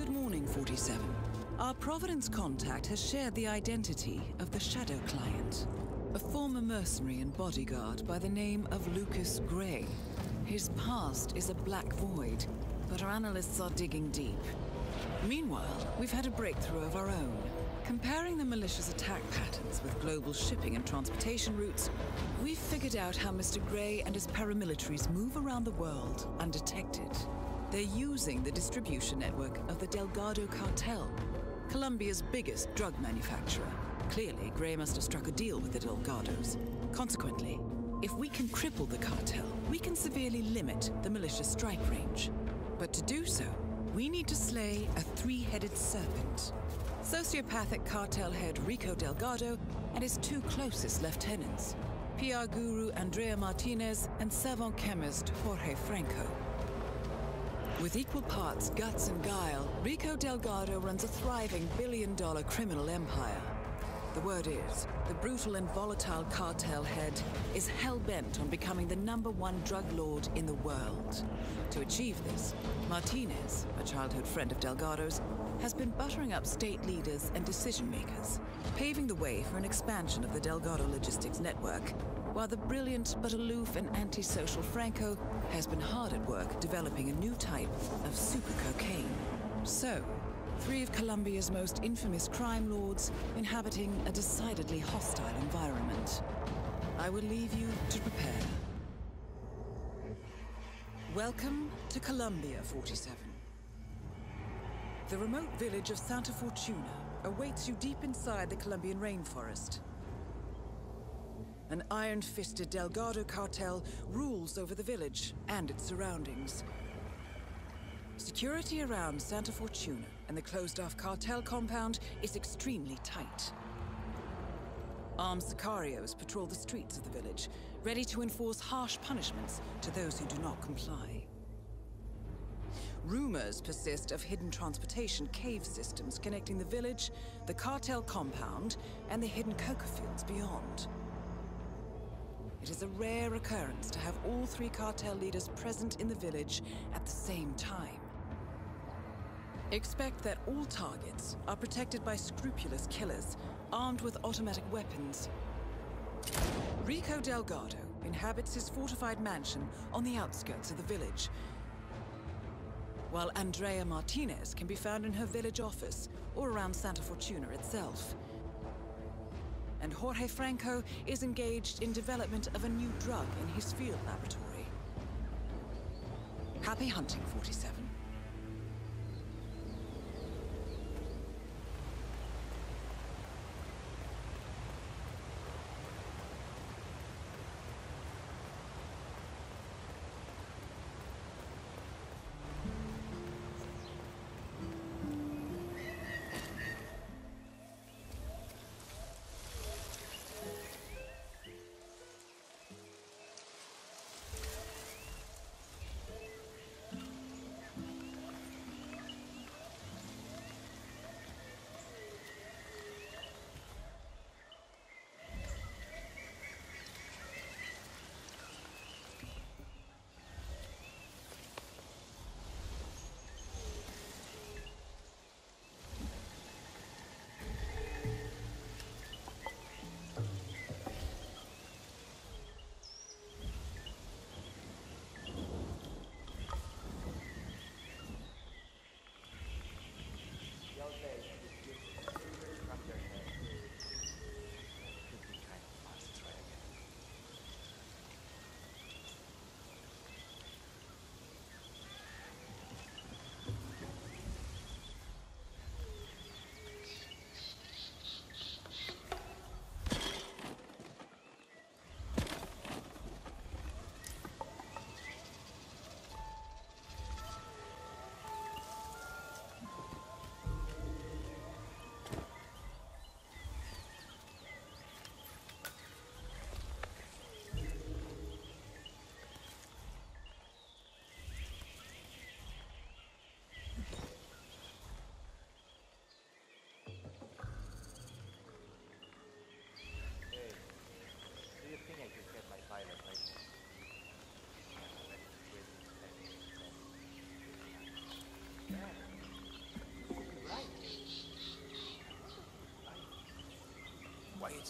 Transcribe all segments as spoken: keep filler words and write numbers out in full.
Good morning, forty-seven. Our Providence contact has shared the identity of the Shadow Client, a former mercenary and bodyguard by the name of Lucas Gray. His past is a black void, but our analysts are digging deep. Meanwhile, we've had a breakthrough of our own. Comparing the malicious attack patterns with global shipping and transportation routes, we've figured out how Mister Gray and his paramilitaries move around the world undetected. They're using the distribution network of the Delgado Cartel, Colombia's biggest drug manufacturer. Clearly, Gray must have struck a deal with the Delgados. Consequently, if we can cripple the cartel, we can severely limit the malicious strike range. But to do so, we need to slay a three-headed serpent. Sociopathic cartel head Rico Delgado and his two closest lieutenants, P R guru Andrea Martinez and savant chemist Jorge Franco. With equal parts guts and guile, Rico Delgado runs a thriving billion-dollar criminal empire. The word is, the brutal and volatile cartel head is hell-bent on becoming the number one drug lord in the world. To achieve this, Martinez, a childhood friend of Delgado's, has been buttering up state leaders and decision-makers, paving the way for an expansion of the Delgado logistics network, while the brilliant but aloof and antisocial Franco has been hard at work developing a new type of super cocaine. So, three of Colombia's most infamous crime lords inhabiting a decidedly hostile environment. I will leave you to prepare. Welcome to Colombia, forty-seven. The remote village of Santa Fortuna awaits you deep inside the Colombian rainforest. An iron-fisted Delgado cartel rules over the village and its surroundings. Security around Santa Fortuna and the closed-off cartel compound is extremely tight. Armed sicarios patrol the streets of the village, ready to enforce harsh punishments to those who do not comply. Rumors persist of hidden transportation cave systems connecting the village, the cartel compound, and the hidden coca fields beyond. It is a rare occurrence to have all three cartel leaders present in the village at the same time. Expect that all targets are protected by scrupulous killers, armed with automatic weapons. Rico Delgado inhabits his fortified mansion on the outskirts of the village, while Andrea Martinez can be found in her village office or around Santa Fortuna itself. And Jorge Franco is engaged in development of a new drug in his field laboratory. Happy hunting, forty-seven.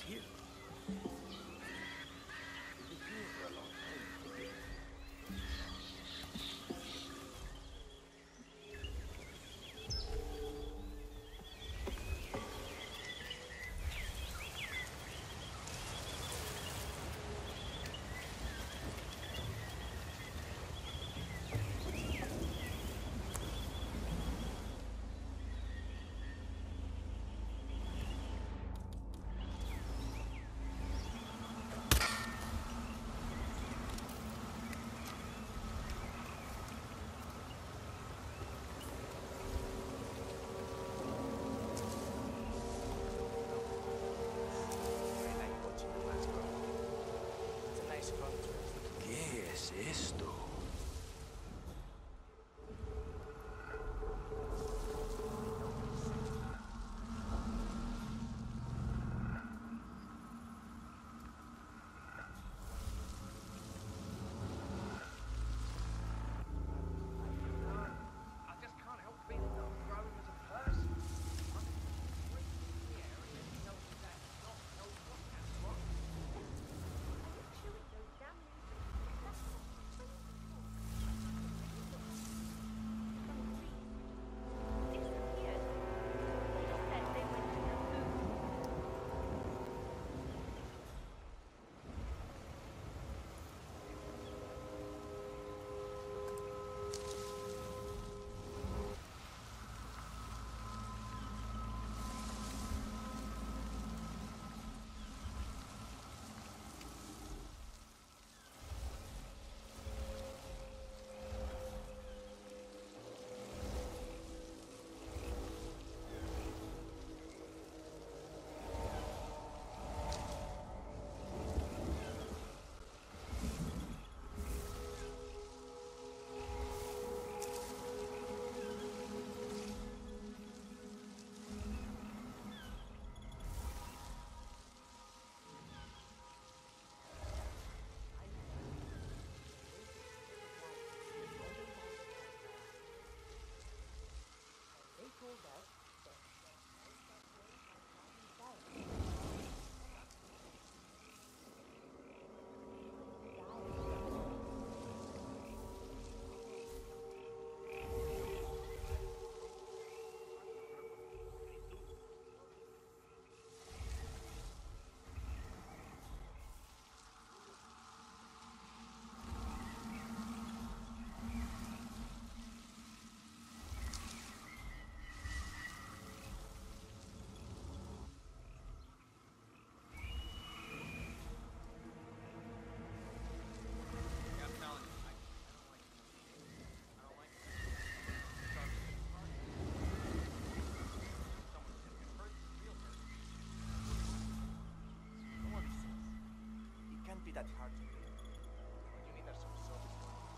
here. You've been here for a long time. ¿Qué es esto? That hard to do. What do you mean there's some service going on?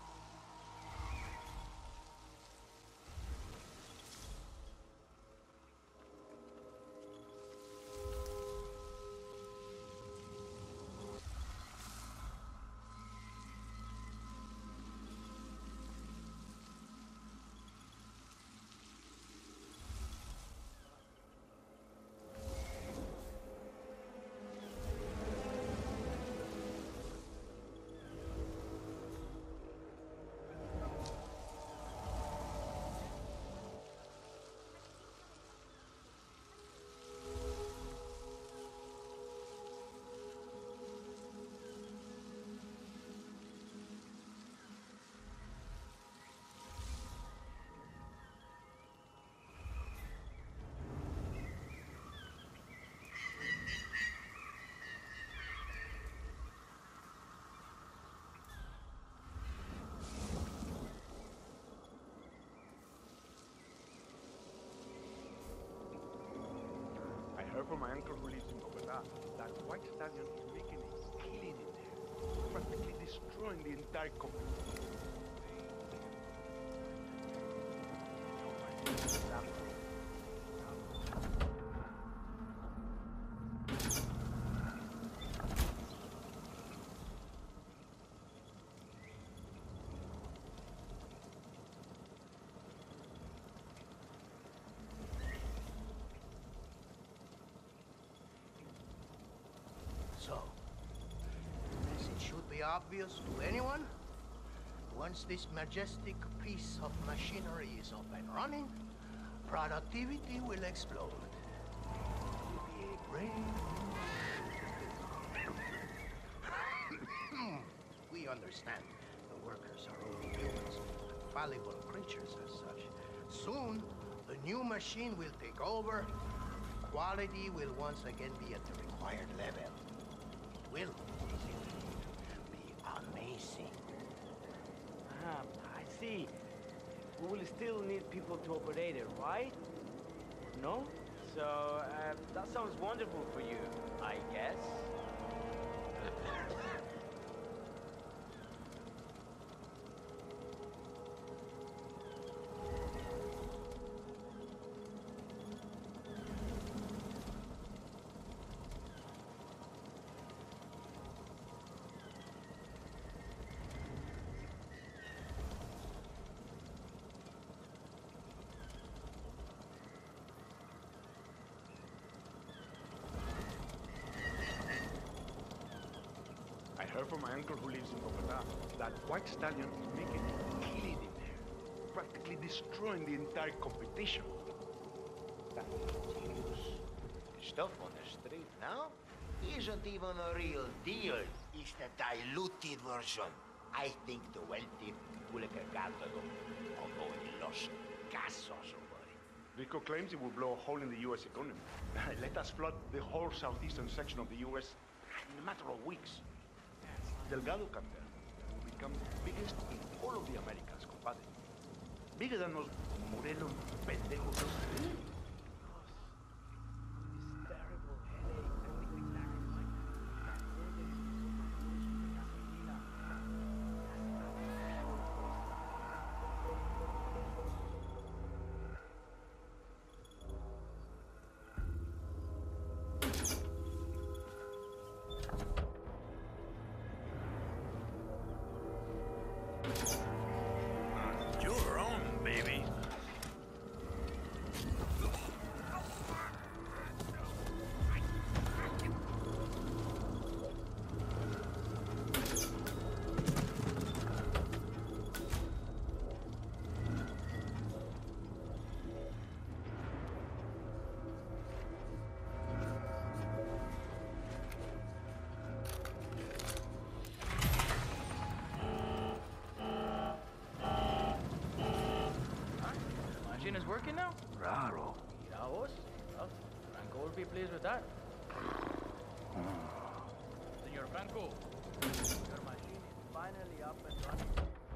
I heard from my uncle who lives in Bogota that White Stallion is making a killing in there, practically destroying the entire community. be obvious to anyone. Once this majestic piece of machinery is up and running, productivity will explode. It will be a brave new We understand the workers are only humans, fallible creatures as such. Soon, the new machine will take over. Quality will once again be at the required level. It will, be amazing. Ah, I see. We will still need people to operate it, right? No? So, uh, that sounds wonderful for you, I guess. I heard from my uncle who lives in Bogota that White Stallion is making a killing in there, practically destroying the entire competition. That continues. The stuff on the street now isn't even a real deal. It's the diluted version. I think the wealthy will get gathered although he lost casos over it. Rico claims it will blow a hole in the U S economy. Let us flood the whole southeastern section of the U S in a matter of weeks. Delgado Cartel will become the biggest in all of the Americas, compadre. Bigger than those Morelos pendejos. This terrible headache. I think exactly like that. You're on, baby. Machine is working now? Raro. Mira vos. Well, Franco will be pleased with that. Senor Franco, your machine is finally up and running.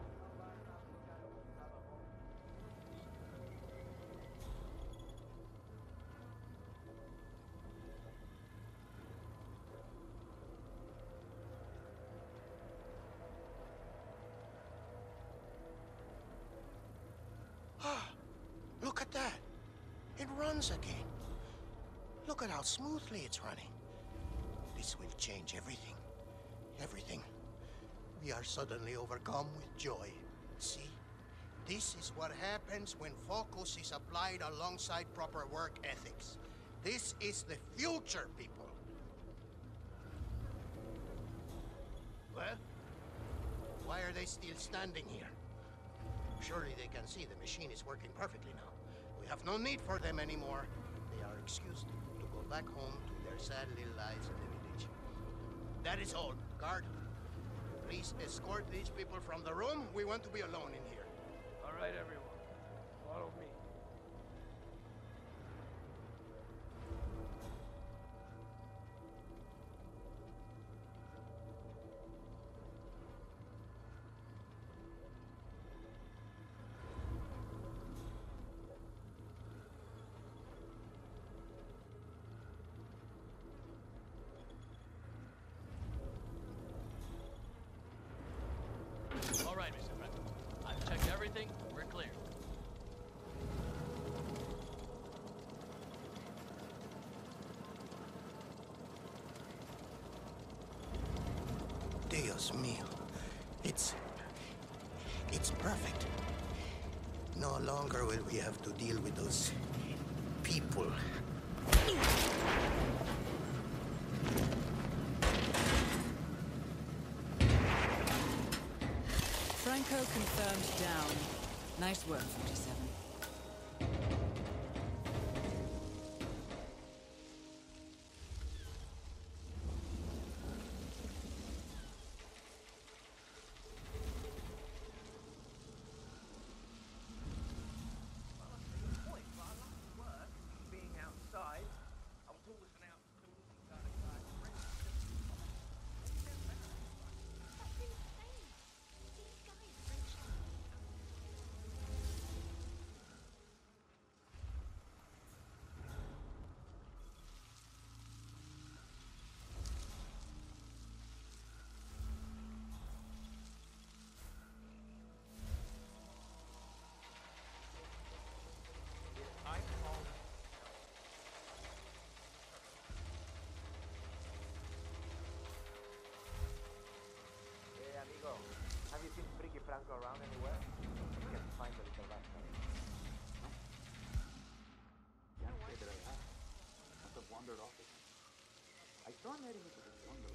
Look at that. It runs again. Look at how smoothly it's running. This will change everything. Everything. We are suddenly overcome with joy. See? This is what happens when focus is applied alongside proper work ethics. This is the future, people. Well, why are they still standing here? Surely they can see the machine is working perfectly now. We have no need for them anymore. They are excused to go back home to their sad little lives in the village. That is all. Guard, please escort these people from the room. We want to be alone in here. All right, everyone. Follow me. All right, Mister Franco. I've checked everything. We're clear. Dios mío. It's... It's perfect. No longer will we have to deal with those people. Echo confirmed down. Nice work, forty-seven. Have you seen Freaky Franco around anywhere? You can find a little bastard. No? Can't say that I have. I must have wandered off it. I saw him heading into this jungle.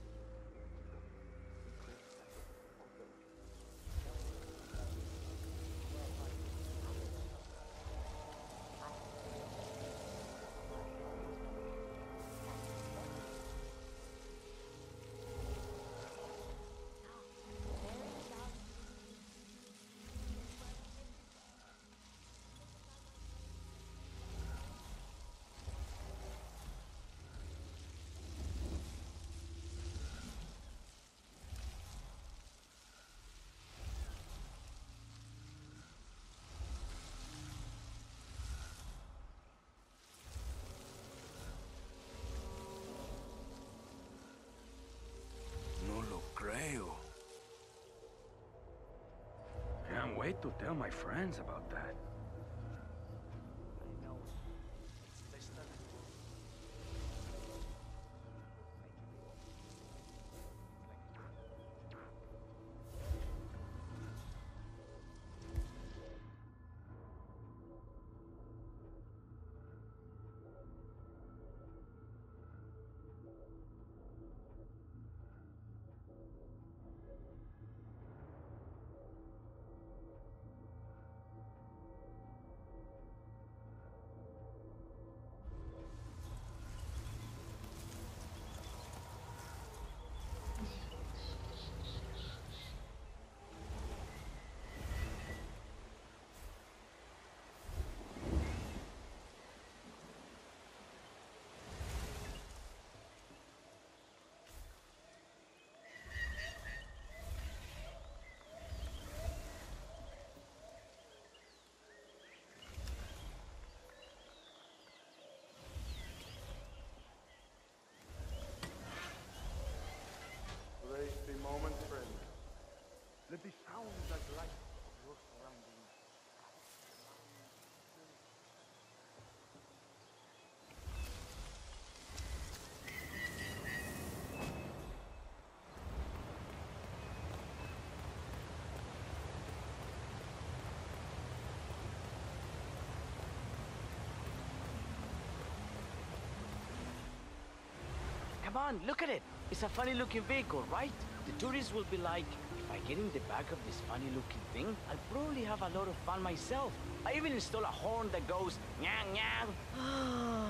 Can't wait to tell my friends about that. I know. Listen. Embrace the moment, friend. Let the sounds and light of your surroundings. Come on, look at it. It's a funny-looking vehicle, right? The tourists will be like, if I get in the back of this funny-looking thing, I'll probably have a lot of fun myself. I even install a horn that goes, nyang nyang.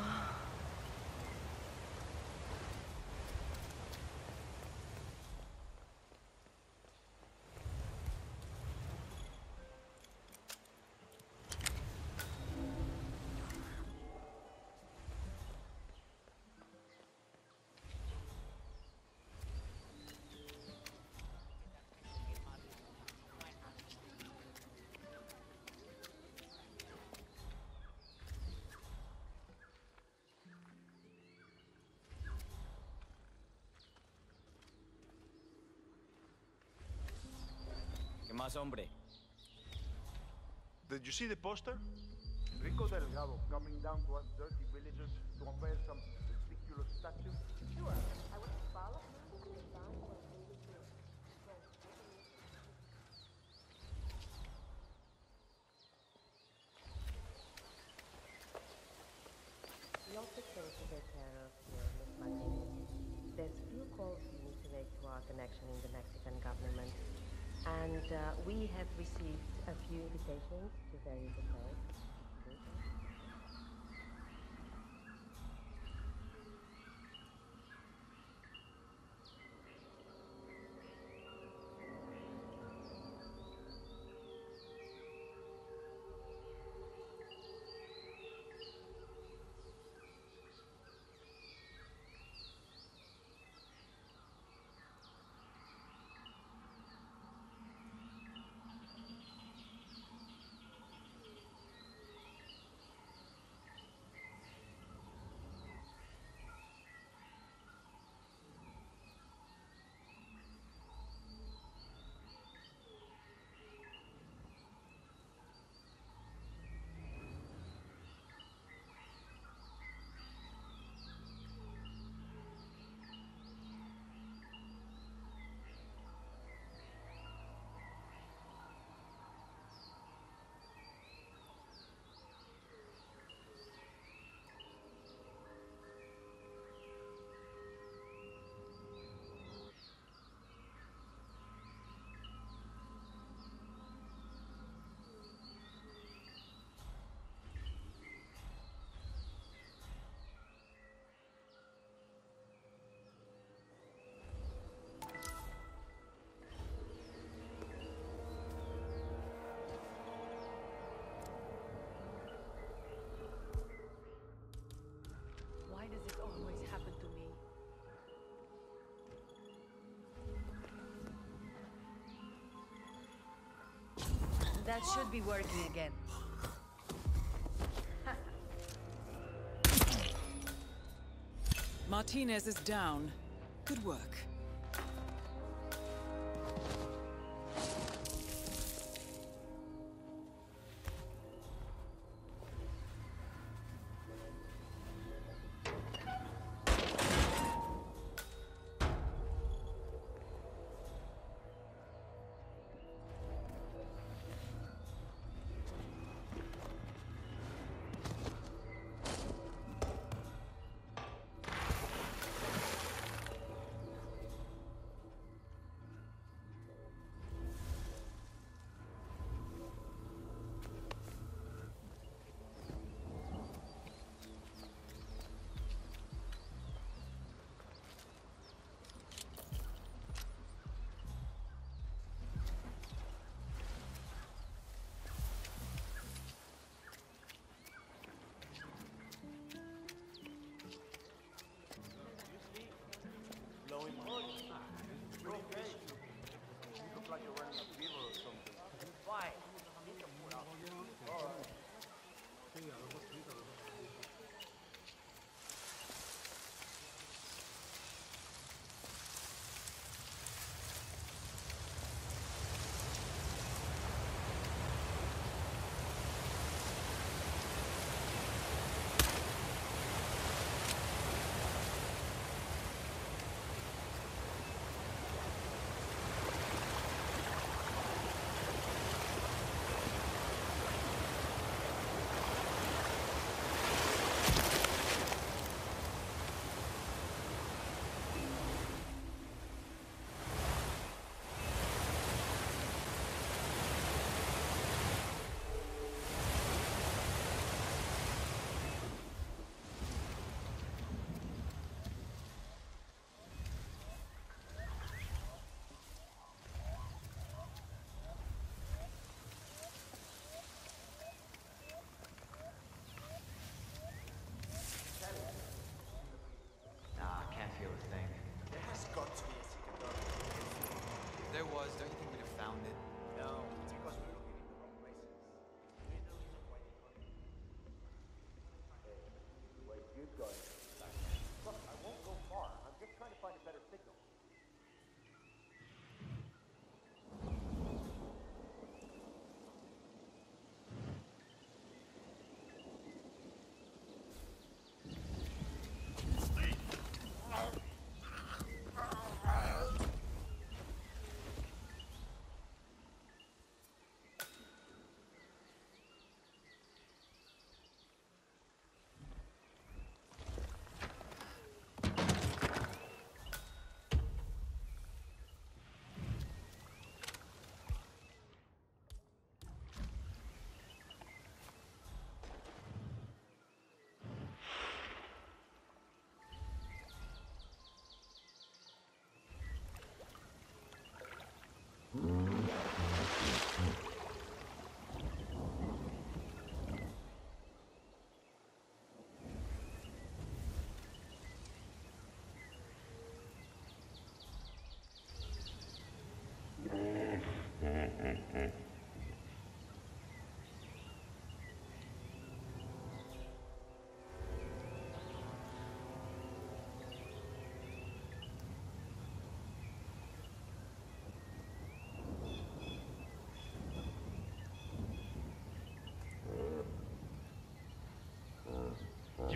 ¿Qué más, hombre? Did you see the poster? Rico Delgado coming down to us dirty villagers to unveil some ridiculous statue? Sure. I would follow him to the line of Lots of things to take care of here, Miss Martinez. There's a few calls you need to make to our connection in the Mexican government. And uh, we have received a few invitations to various affairs. Why does it always happen to me? That should be working again. Martinez is down. Good work.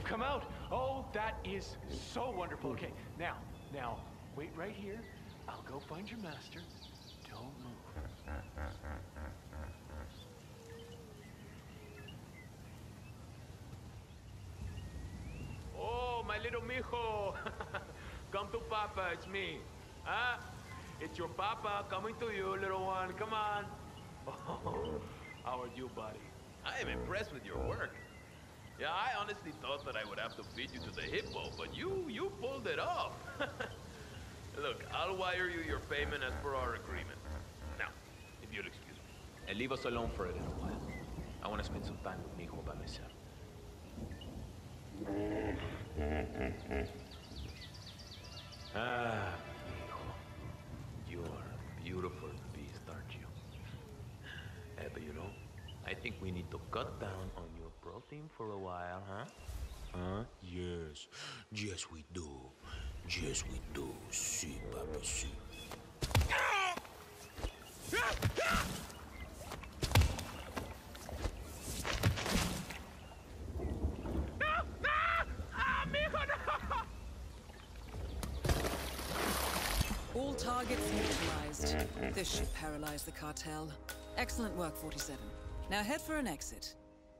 come out. Oh, that is so wonderful. Okay, now, now, wait right here. I'll go find your master. Don't move. Oh, my little mijo. Come to Papa, it's me. Huh? It's your Papa coming to you, little one. Come on. Oh, how are you, buddy? I am impressed with your work. Yeah, I honestly thought that I would have to feed you to the hippo, but you, you pulled it off. Look, I'll wire you your payment as per our agreement. Now, if you'll excuse me. And leave us alone for a little while. I want to spend some time with mijo by myself. Ah, mijo. You're a beautiful beast, aren't you? Eh, but you know, I think we need to cut down on your protein for a while, huh? Huh? Yes. Yes, we do. Yes, we do. See, Papa, see. All targets neutralized. This should paralyze the cartel. Excellent work, forty-seven. Now head for an exit.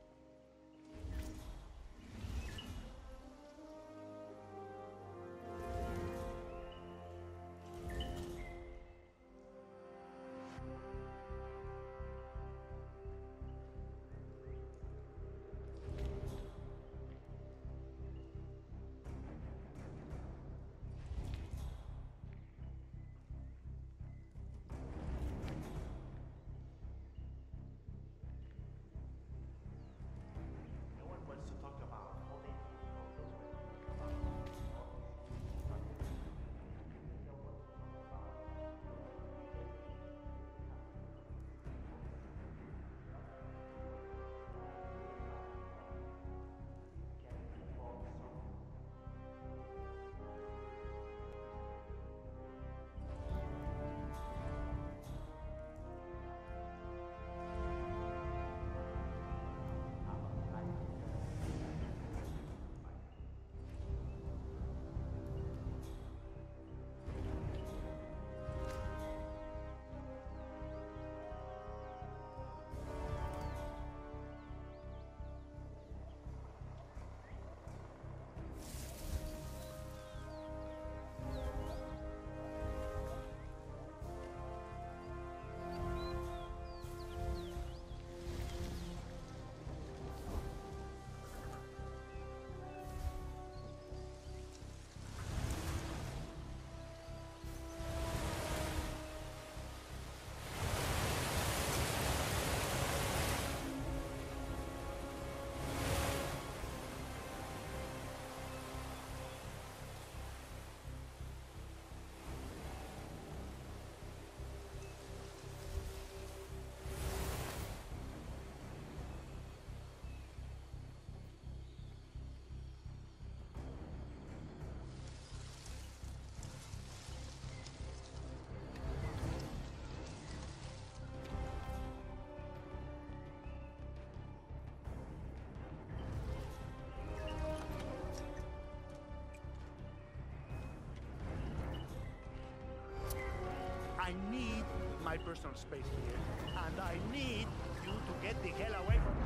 I need my personal space here, and I need you to get the hell away from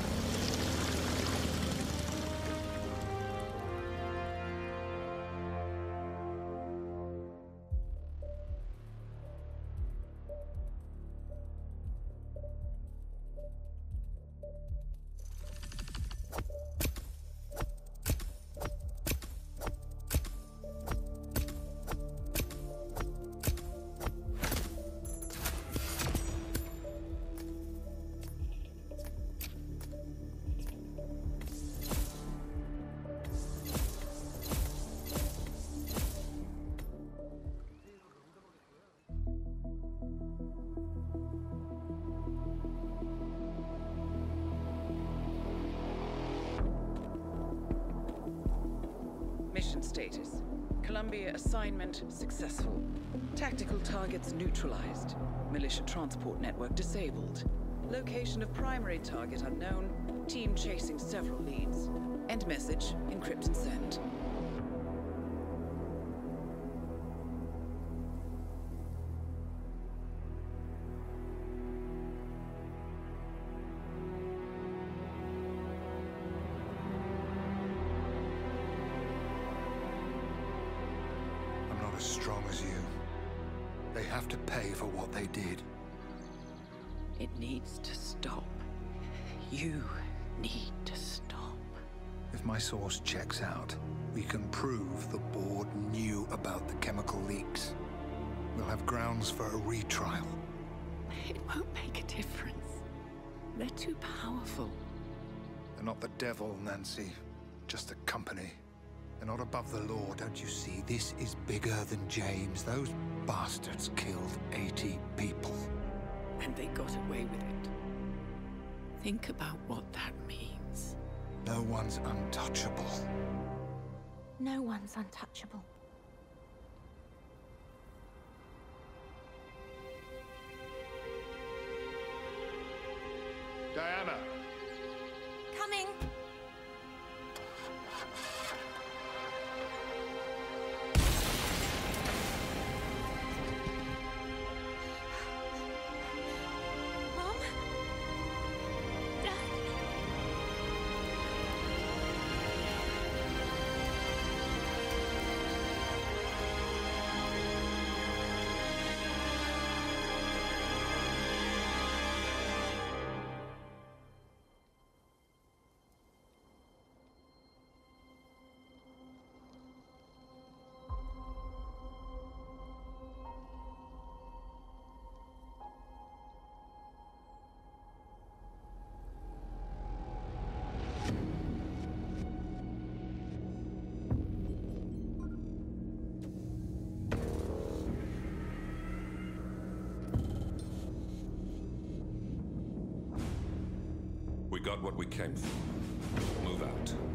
me. Mission status. Columbia assignment successful. Tactical targets neutralized. Militia transport network disabled. Location of primary target unknown. Team chasing several leads. End message. Encrypt and send. I'm not as strong as you. They have to pay for what they did. It needs to stop. You need to stop. If my source checks out, we can prove the board knew about the chemical leaks. We'll have grounds for a retrial. It won't make a difference. They're too powerful. They're not the devil, Nancy. Just a company. They're not above the law, don't you see? This is bigger than James. Those bastards killed eighty people. And they got away with it. Think about what that means. No one's untouchable. No one's untouchable. Diana! Coming! Mom? Dad? We got what we came for. Move out.